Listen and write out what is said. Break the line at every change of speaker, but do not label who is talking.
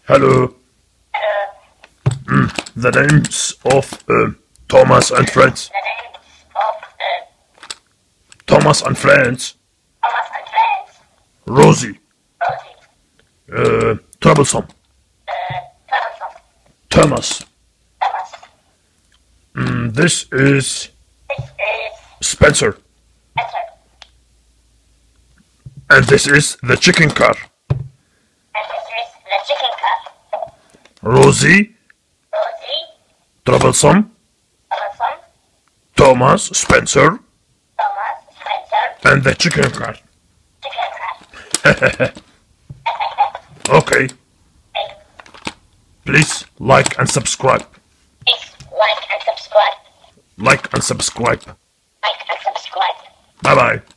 Hello. The names of Thomas and friends.
The names of
Thomas and friends.
Thomas and friends.
Rosie.
Rosie.
Troublesome.
Troublesome.
Thomas.
Thomas.
This is
This is
Spencer.
Spencer.
And this is the chicken car.
And this is the chicken car.
Rosie.
Rosie.
Troublesome.
Troublesome.
Thomas. Spencer.
Thomas. Spencer.
And the chicken car.
Chicken car.
Okay. Please like and subscribe.
Please like and subscribe.
Like and subscribe.
Like and subscribe.
Bye bye.